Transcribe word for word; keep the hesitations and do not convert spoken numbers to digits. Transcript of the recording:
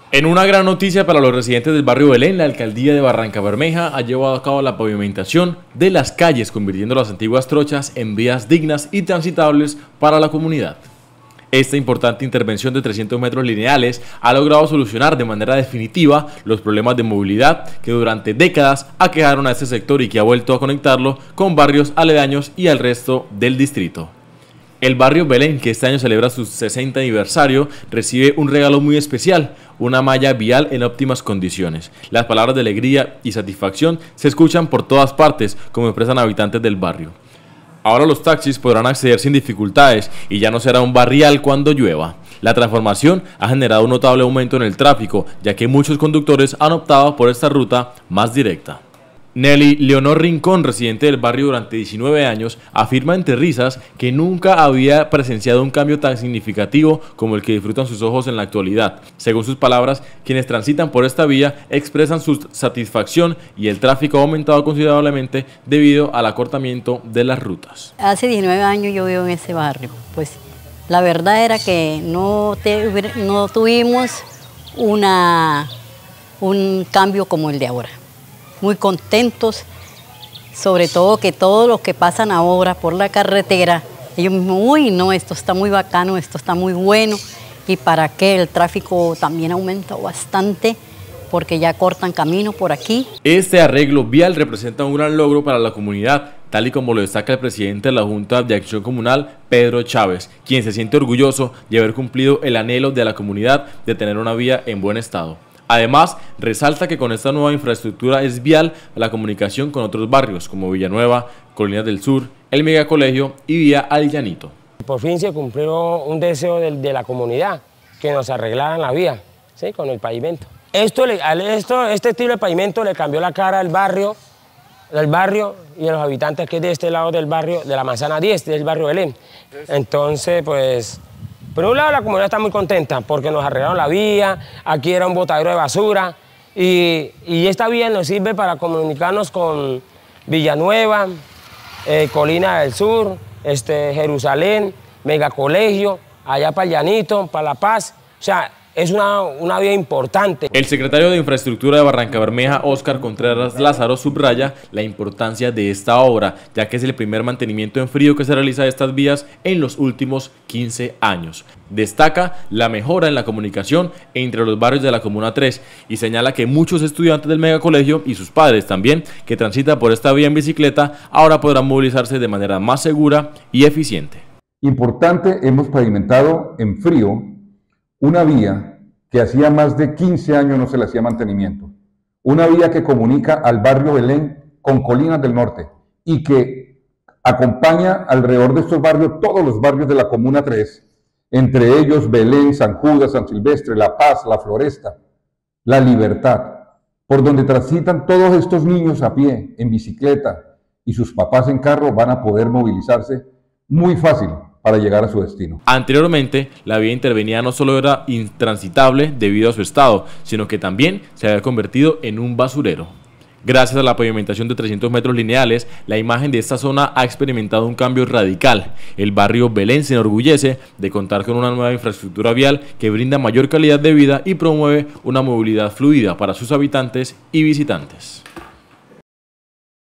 En una gran noticia para los residentes del barrio Belén, la alcaldía de Barrancabermeja ha llevado a cabo la pavimentación de las calles, convirtiendo las antiguas trochas en vías dignas y transitables para la comunidad. Esta importante intervención de trescientos metros lineales ha logrado solucionar de manera definitiva los problemas de movilidad que durante décadas aquejaron a este sector y que ha vuelto a conectarlo con barrios aledaños y al resto del distrito. El barrio Belén, que este año celebra su sesenta aniversario, recibe un regalo muy especial, una malla vial en óptimas condiciones. Las palabras de alegría y satisfacción se escuchan por todas partes, como expresan habitantes del barrio. Ahora los taxis podrán acceder sin dificultades y ya no será un barrial cuando llueva. La transformación ha generado un notable aumento en el tráfico, ya que muchos conductores han optado por esta ruta más directa. Nelly Leonor Rincón, residente del barrio durante diecinueve años, afirma entre risas que nunca había presenciado un cambio tan significativo como el que disfrutan sus ojos en la actualidad. Según sus palabras, quienes transitan por esta vía expresan su satisfacción y el tráfico ha aumentado considerablemente debido al acortamiento de las rutas. Hace diecinueve años yo vivo en ese barrio, pues la verdad era que no, te, no tuvimos una, un cambio como el de ahora. Muy contentos, sobre todo que todos los que pasan ahora por la carretera, ellos mismos, uy, no, esto está muy bacano, esto está muy bueno, y para qué, el tráfico también ha aumentado bastante, porque ya cortan camino por aquí. Este arreglo vial representa un gran logro para la comunidad, tal y como lo destaca el presidente de la Junta de Acción Comunal, Pedro Chávez, quien se siente orgulloso de haber cumplido el anhelo de la comunidad de tener una vía en buen estado. Además, resalta que con esta nueva infraestructura es vial la comunicación con otros barrios como Villanueva, Colinas del Sur, el Megacolegio y Vía Al Llanito. Por fin se cumplió un deseo de, de la comunidad, que nos arreglaran la vía, ¿sí? Con el pavimento. Esto, esto, este estilo de pavimento le cambió la cara al barrio, del barrio y a los habitantes que es de este lado del barrio, de la Manzana diez, del barrio Belén. Entonces, pues... Por un lado, la comunidad está muy contenta porque nos arreglaron la vía, aquí era un botadero de basura y, y esta vía nos sirve para comunicarnos con Villanueva, eh, Colina del Sur, este, Jerusalén, Megacolegio, allá para el Llanito, para La Paz. O sea, es una, una vía importante. El secretario de Infraestructura de Barrancabermeja, Óscar Contreras Lázaro, subraya la importancia de esta obra, ya que es el primer mantenimiento en frío que se realiza de estas vías en los últimos quince años. Destaca la mejora en la comunicación entre los barrios de la Comuna tres y señala que muchos estudiantes del Megacolegio y sus padres también, que transitan por esta vía en bicicleta, ahora podrán movilizarse de manera más segura y eficiente. Importante, hemos pavimentado en frío una vía que hacía más de quince años no se le hacía mantenimiento. Una vía que comunica al barrio Belén con Colinas del Norte y que acompaña alrededor de estos barrios todos los barrios de la Comuna tres, entre ellos Belén, San Judas, San Silvestre, La Paz, La Floresta, La Libertad, por donde transitan todos estos niños a pie, en bicicleta, y sus papás en carro van a poder movilizarse muy fácil para llegar a su destino. Anteriormente, la vía intervenida no solo era intransitable debido a su estado, sino que también se había convertido en un basurero. Gracias a la pavimentación de trescientos metros lineales, la imagen de esta zona ha experimentado un cambio radical. El barrio Belén se enorgullece de contar con una nueva infraestructura vial que brinda mayor calidad de vida y promueve una movilidad fluida para sus habitantes y visitantes.